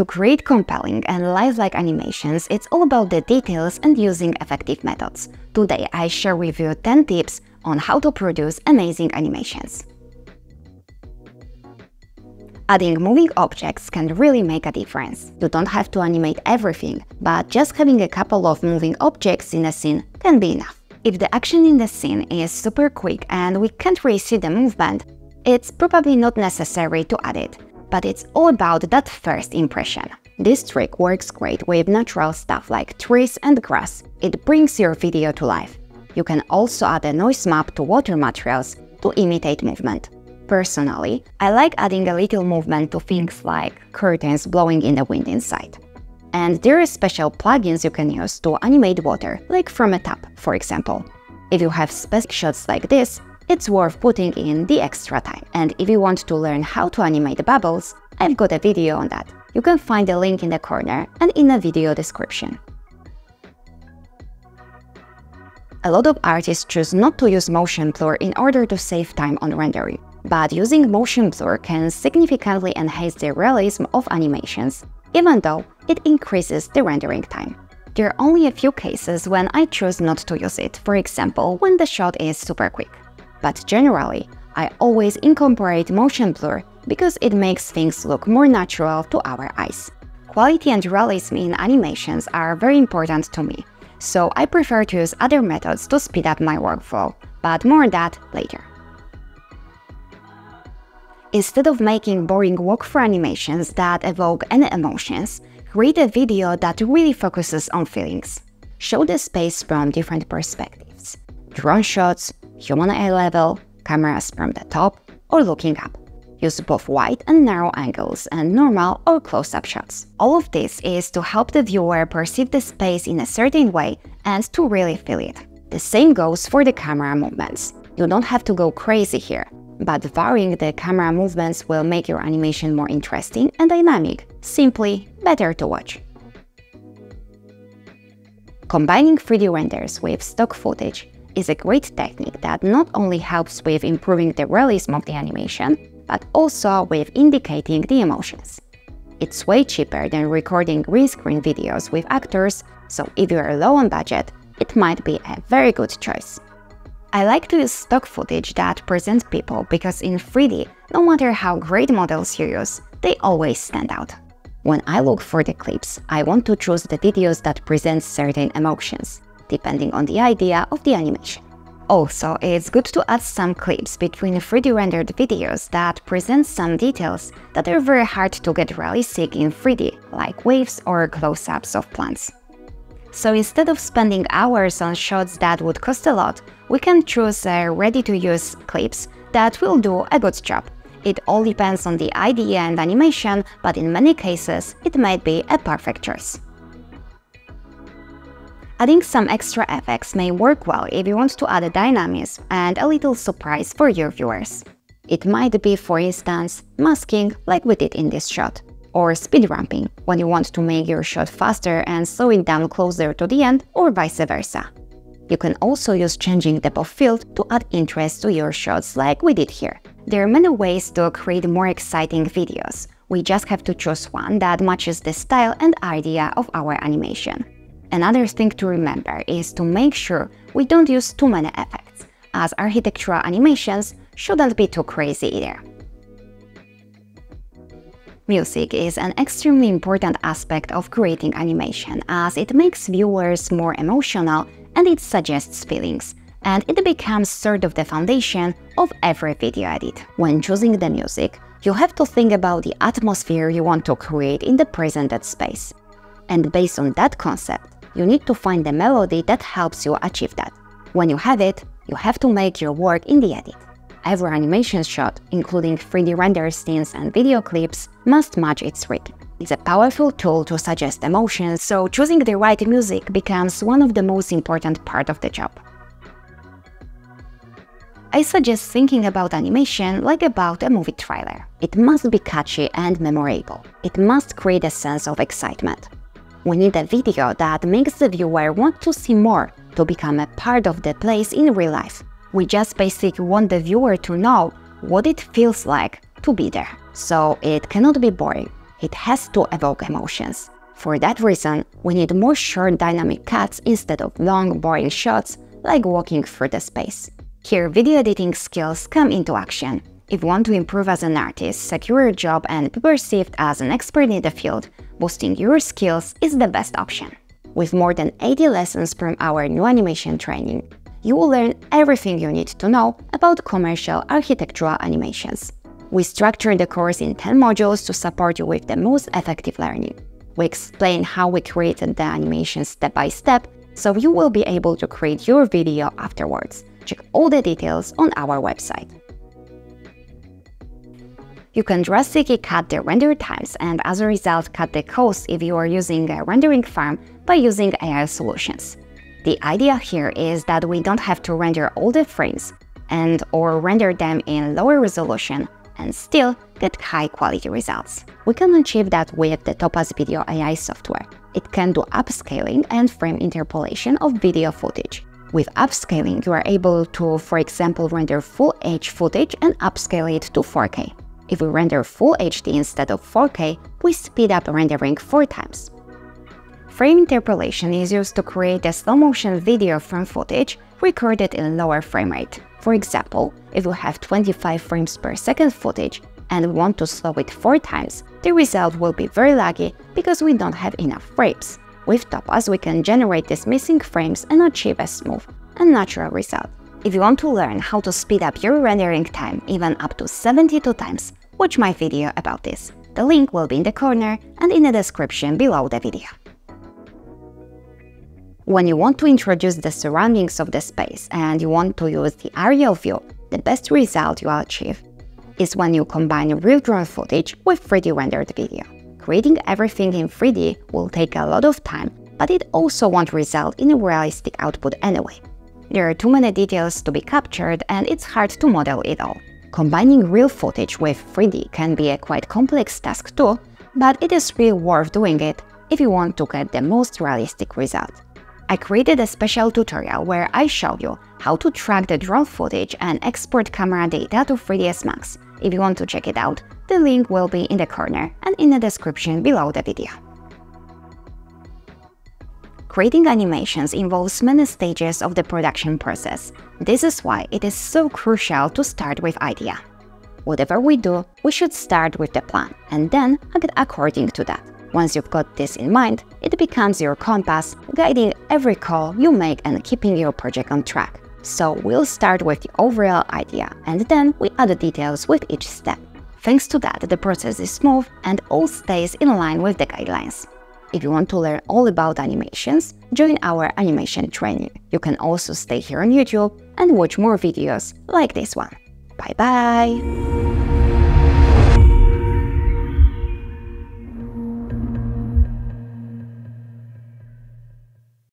To create compelling and lifelike animations, it's all about the details and using effective methods. Today, I share with you 10 tips on how to produce amazing animations. Adding moving objects can really make a difference. You don't have to animate everything, but just having a couple of moving objects in a scene can be enough. If the action in the scene is super quick and we can't really see the movement, it's probably not necessary to add it. But it's all about that first impression. This trick works great with natural stuff like trees and grass. It brings your video to life. You can also add a noise map to water materials to imitate movement. Personally, I like adding a little movement to things like curtains blowing in the wind inside. And there are special plugins you can use to animate water, like from a tap, for example. If you have specific shots like this, it's worth putting in the extra time. And if you want to learn how to animate bubbles, I've got a video on that. You can find the link in the corner and in the video description. A lot of artists choose not to use motion blur in order to save time on rendering. But using motion blur can significantly enhance the realism of animations, even though it increases the rendering time. There are only a few cases when I choose not to use it, for example, when the shot is super quick. But generally, I always incorporate motion blur because it makes things look more natural to our eyes. Quality and realism in animations are very important to me, so I prefer to use other methods to speed up my workflow, but more on that later. Instead of making boring walkthrough animations that evoke any emotions, create a video that really focuses on feelings. Show the space from different perspectives. Drone shots, human eye level, cameras from the top, or looking up. Use both wide and narrow angles and normal or close-up shots. All of this is to help the viewer perceive the space in a certain way and to really feel it. The same goes for the camera movements. You don't have to go crazy here, but varying the camera movements will make your animation more interesting and dynamic, simply better to watch. Combining 3D renders with stock footage is a great technique that not only helps with improving the realism of the animation, but also with indicating the emotions. It's way cheaper than recording green screen videos with actors, so if you're low on budget, it might be a very good choice. I like to use stock footage that presents people because in 3D, no matter how great models you use, they always stand out. When I look for the clips, I want to choose the videos that present certain emotions, depending on the idea of the animation. Also, it's good to add some clips between 3D rendered videos that present some details that are very hard to get realistic in 3D, like waves or close-ups of plants. So instead of spending hours on shots that would cost a lot, we can choose ready-to-use clips that will do a good job. It all depends on the idea and animation, but in many cases, it might be a perfect choice. Adding some extra effects may work well if you want to add a dynamism and a little surprise for your viewers. It might be, for instance, masking like we did in this shot, or speed ramping when you want to make your shot faster and slow it down closer to the end, or vice versa. You can also use changing depth of field to add interest to your shots like we did here. There are many ways to create more exciting videos. We just have to choose one that matches the style and idea of our animation. Another thing to remember is to make sure we don't use too many effects, as architectural animations shouldn't be too crazy either. Music is an extremely important aspect of creating animation, as it makes viewers more emotional and it suggests feelings, and it becomes sort of the foundation of every video edit. When choosing the music, you have to think about the atmosphere you want to create in the presented space. And based on that concept, you need to find the melody that helps you achieve that. When you have it, you have to make your work in the edit. Every animation shot, including 3D render scenes and video clips, must match its rhythm. It's a powerful tool to suggest emotions, so choosing the right music becomes one of the most important parts of the job. I suggest thinking about animation like about a movie trailer. It must be catchy and memorable. It must create a sense of excitement. We need a video that makes the viewer want to see more, to become a part of the place in real life. We just basically want the viewer to know what it feels like to be there. So it cannot be boring. It has to evoke emotions. For that reason, we need more short dynamic cuts instead of long, boring shots like walking through the space. Here, video editing skills come into action. If you want to improve as an artist, secure your job and be perceived as an expert in the field, boosting your skills is the best option. With more than 80 lessons from our new animation training, you will learn everything you need to know about commercial architectural animations. We structure the course in 10 modules to support you with the most effective learning. We explain how we created the animation step by step, so you will be able to create your video afterwards. Check all the details on our website. You can drastically cut the render times and as a result cut the cost if you are using a rendering farm by using AI solutions. The idea here is that we don't have to render all the frames or render them in lower resolution and still get high-quality results. We can achieve that with the Topaz Video AI software. It can do upscaling and frame interpolation of video footage. With upscaling, you are able to, for example, render Full HD footage and upscale it to 4K. If we render Full HD instead of 4K, we speed up rendering 4 times. Frame interpolation is used to create a slow-motion video from footage recorded in lower frame rate. For example, if you have 25 frames per second footage and want to slow it 4 times, the result will be very laggy because we don't have enough frames. With Topaz, we can generate these missing frames and achieve a smooth and natural result. If you want to learn how to speed up your rendering time even up to 72 times, watch my video about this. The link will be in the corner and in the description below the video. When you want to introduce the surroundings of the space and you want to use the aerial view, the best result you will achieve is when you combine real drone footage with 3D rendered video. Creating everything in 3D will take a lot of time, but it also won't result in a realistic output anyway. There are too many details to be captured and it's hard to model it all. Combining real footage with 3D can be a quite complex task too, but it is really worth doing it if you want to get the most realistic result. I created a special tutorial where I show you how to track the drone footage and export camera data to 3ds Max. If you want to check it out, the link will be in the corner and in the description below the video. Creating animations involves many stages of the production process. This is why it is so crucial to start with idea. Whatever we do, we should start with the plan and then act according to that. Once you've got this in mind, it becomes your compass, guiding every call you make and keeping your project on track. So we'll start with the overall idea, and then we add the details with each step. Thanks to that, the process is smooth and all stays in line with the guidelines. If you want to learn all about animations, join our animation training. You can also stay here on YouTube and watch more videos like this one. Bye bye!